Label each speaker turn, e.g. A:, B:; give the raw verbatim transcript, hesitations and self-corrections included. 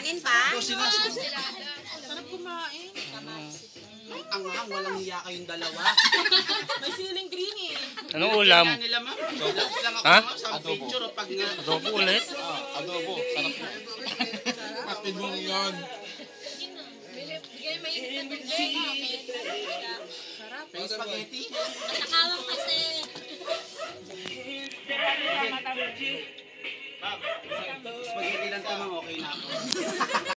A: Kanin pa?
B: Sarap kumain.
C: Ang hang, walang hiya kayong dalawa.
B: May siling green eh.
D: Anong ulam?
C: Kaya nila ma'am. Relax lang ako
D: Ha?
C: ma'am sa picture o pag nga.
D: Adobo ulit?
E: Ah, adobo. Sarap po. Kapit mo yun.
F: Bigay mainit na tubig.
B: Sarap.
C: May spaghetti.
F: Nakakawang kasi.
C: Spaghetti lang tamang okay na ako.